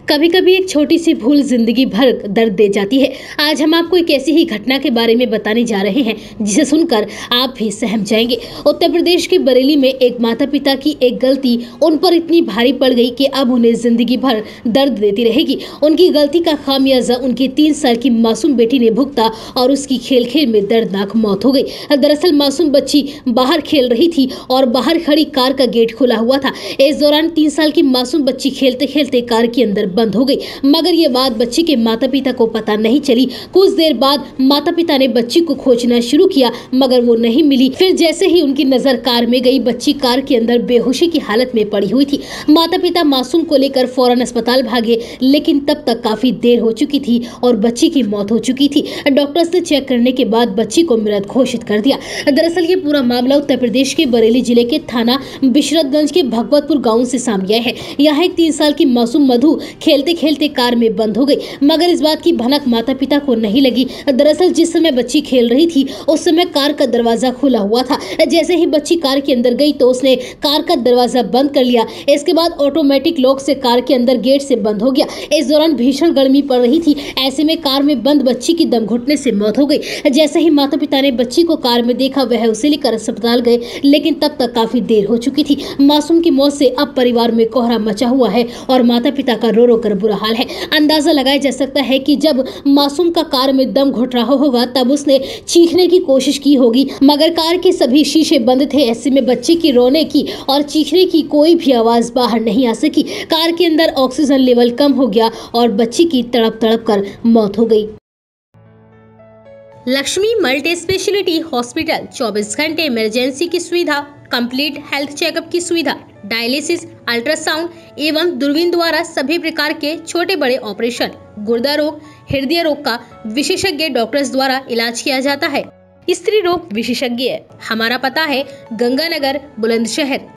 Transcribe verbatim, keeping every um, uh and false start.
कभी कभी एक छोटी सी भूल जिंदगी भर दर्द दे जाती है। आज हम आपको एक ऐसी ही घटना के बारे में बताने जा रहे हैं जिसे सुनकर आप भी सहम जाएंगे। उत्तर प्रदेश के बरेली में एक माता पिता की एक गलती उन पर इतनी भारी पड़ गई कि अब उन्हें जिंदगी भर दर्द देती रहेगी। उनकी गलती का खामियाजा उनकी तीन साल की मासूम बेटी ने भुगता और उसकी खेल खेल में दर्दनाक मौत हो गई। दरअसल मासूम बच्ची बाहर खेल रही थी और बाहर खड़ी कार का गेट खुला हुआ था। इस दौरान तीन साल की मासूम बच्ची खेलते खेलते कार के अंदर बंद हो गई, मगर ये बात बच्ची के माता पिता को पता नहीं चली। कुछ देर बाद माता पिता ने बच्ची को खोजना शुरू किया, मगर वो नहीं मिली। फिर जैसे ही उनकी नजर कार में गई, बच्ची कार के अंदर बेहोशी की हालत में पड़ी हुई थी। माता पिता मासूम को लेकर फौरन अस्पताल भागे, लेकिन तब तक काफी देर हो चुकी थी और बच्ची की मौत हो चुकी थी। डॉक्टर्स ने चेक करने के बाद बच्ची को मृत घोषित कर दिया। दरअसल ये पूरा मामला उत्तर प्रदेश के बरेली जिले के थाना बिशरतगंज के भगवतपुर गाँव से सामने आया है। यहाँ एक तीन साल की मासूम मधु खेलते खेलते कार में बंद हो गई, मगर इस बात की भनक माता पिता को नहीं लगी। दरअसल जिस समय बच्ची खेल रही थी उस समय कार का दरवाजा खुला हुआ था। जैसे ही बच्ची कार के अंदर गई तो उसने कार का दरवाजा बंद कर लिया। इसके बाद ऑटोमेटिक लॉक से कार के अंदर गेट से बंद हो गया। इस दौरान भीषण गर्मी पड़ रही थी, ऐसे में कार में बंद बच्ची की दम घुटने से मौत हो गई। जैसे ही माता पिता ने बच्ची को कार में देखा, वह उसे लेकर अस्पताल गए, लेकिन तब तक काफी देर हो चुकी थी। मासूम की मौत से अब परिवार में कोहरा मचा हुआ है और माता पिता का रो रो कर बुरा हाल है। अंदाजा लगाया जा सकता है कि जब मासूम का कार में दम घुट रहा होगा तब उसने चीखने की कोशिश की होगी, मगर कार के सभी शीशे बंद थे। ऐसे में बच्चे की रोने की और चीखने की कोई भी आवाज बाहर नहीं आ सकी। कार के अंदर ऑक्सीजन लेवल कम हो गया और बच्ची की तड़प तड़प कर मौत हो गई। लक्ष्मी मल्टी स्पेशलिटी हॉस्पिटल चौबीस घंटे इमरजेंसी की सुविधा, कंप्लीट हेल्थ चेकअप की सुविधा, डायलिसिस, अल्ट्रासाउंड एवं दूरबीन द्वारा सभी प्रकार के छोटे बड़े ऑपरेशन, गुर्दा रोग, हृदय रोग का विशेषज्ञ डॉक्टर्स द्वारा इलाज किया जाता है। स्त्री रोग विशेषज्ञ। हमारा पता है गंगानगर, बुलंदशहर।